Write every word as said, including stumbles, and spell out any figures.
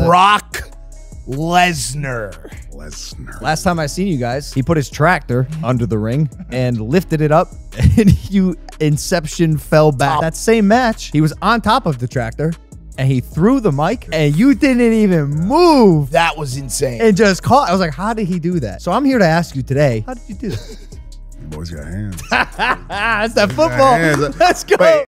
Brock Lesnar. Lesnar. Last time I seen you guys, he put his tractor under the ring and lifted it up, and you Inception fell back. Top. That same match, he was on top of the tractor, and he threw the mic, and you didn't even move. That was insane. And just caught. I was like, how did he do that? So I'm here to ask you today, how did you do that? You boys got hands. That's that football. hands. Let's go. Wait.